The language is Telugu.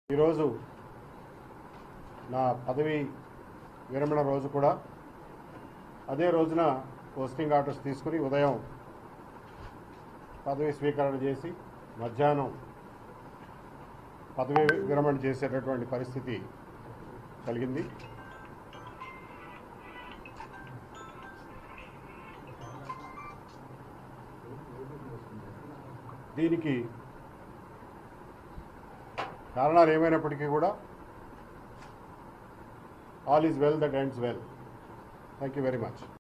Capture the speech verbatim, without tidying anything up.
ఈరోజు నా పదవి విరమణ రోజు కూడా అదే రోజున పోస్టింగ్ ఆర్డర్స్ తీసుకుని ఉదయం పదవి స్వీకరణ చేసి మధ్యాహ్నం పదవి విరమణ చేసేటటువంటి పరిస్థితి కలిగింది. దీనికి కారణాలు ఏమైనప్పటికీ కూడా all is well that ends well. Thank you very much.